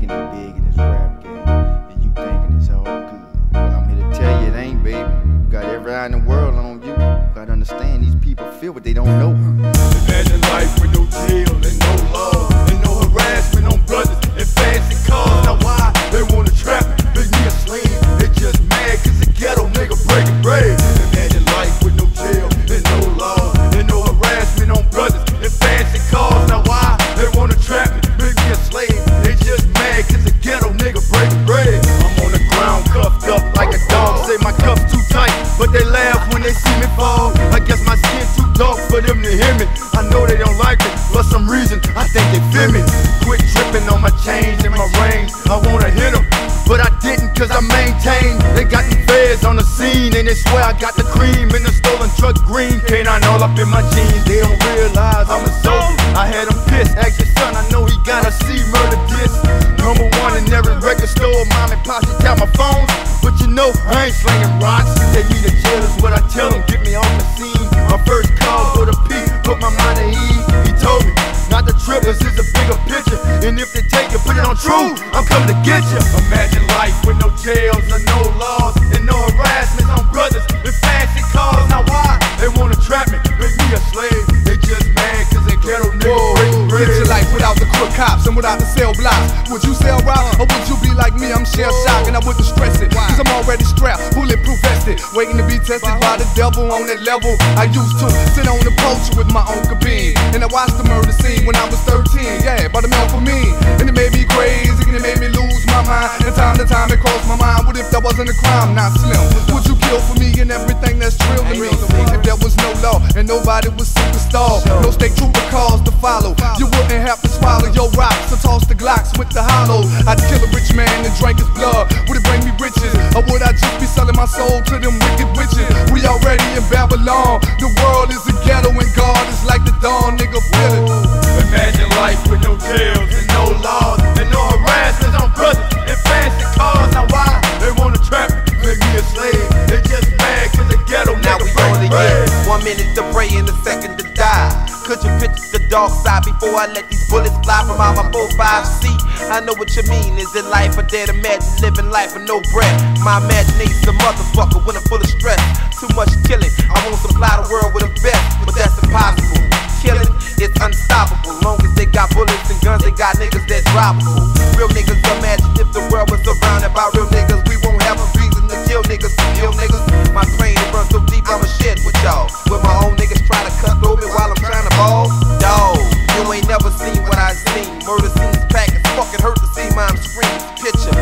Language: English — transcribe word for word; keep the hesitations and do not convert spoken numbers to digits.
thinking big in this rap game, and you thinking it's all good. Well, I'm here to tell you it ain't, baby. You got every eye in the world on you. You gotta understand these people feel what they don't know. Imagine life with no jail and no law and no harassment on brothers and fancy cars. Now why they wanna trap me, make me a slave? They just mad cause the ghetto nigga breaking bread. Imagine life with no jail and no law and no harassment on brothers and fancy cars. Now why they wanna trap me, make me a slave? They just mad cause the ghetto nigga breaking bread. I'm on the ground cuffed up like a dog. Say my cuffs too tight, but they laugh when they see me fall. I guess my skin too dark for them to hear me. I know they don't like it, for some reason I think they feel me. Quit tripping on my chains and my rings. I wanna hit them, but I didn't cause I maintained. They got the feds on the scene and they swear I got the cream in the stolen truck green. Canine all up in my jeans, they don't realize I'm a soldier. I had them pissed, ask your son, I know he gotta see murder kiss. Number one in every record store, mom and posse count my phones. But you know I ain't slinging rocks. Take me to jail is what I tell them, get me off the scene. My first call for the P, put my mind at ease. He told me, not the trippers, it's a bigger picture. And if they take it, put it on true, I'm coming to get you. Imagine life with no jails and no laws and no harassment on brothers with fancy cars. Now why they wanna trap me, make me a slave? They just mad cause they ghetto niggas break bread. Get your life without the crook cops and without the cell blocks. Would you sell rock or would you be like me? I'm shell shocked and I wouldn't stress it, cause I'm already strapped, bulletproof vested, waiting to be tested by the devil on that level. I used to sit on the porch with my own cabine, and I watched the murder scene when I was thirteen. Yeah, but it meant for me, and it made me crazy, and it made me lose my mind. And time to time it crossed my mind, what if that wasn't a crime? Not slim. Would you kill for me and everything that's real to me? If there was no law and nobody was superstar, no state trooper cars to follow, you wouldn't have to swallow your rocks or toss the Glocks with the hollows. I'd kill a rich man and drink his blood. Would it bring me riches, or would I just be selling my soul to them wicked witches? We already in Babylon. The world is a ghetto and God is like the dawn, nigga, feel it. Imagine life with no jails and no laws and no harassment on brothers and fancy cars. Now why they wanna trap me, make me a slave? They just mad cause the ghetto now nigga we break on bread. again. One minute to pray and a second to die. Could you picture the dark side before I let these bullets fly from out my four five seat? I know what you mean. Is it life or dead? Imagine living life with no breath. My imagination's a motherfucker when I'm full of stress. Too much killing. I won't supply the world with the best, but that's impossible. Killing is unstoppable. Long as they got bullets and guns, they got niggas that's robbable. Real niggas, imagine if the world was surrounded by real niggas. We won't have a reason to kill niggas, to kill niggas. My brain it runs so deep, I'ma share it with y'all. With my own niggas try to cut through me while I'm trying to ball. Dawg, you ain't never seen what I seen. Murder scenes packed, it's fucking hurt to see mom scream. Picture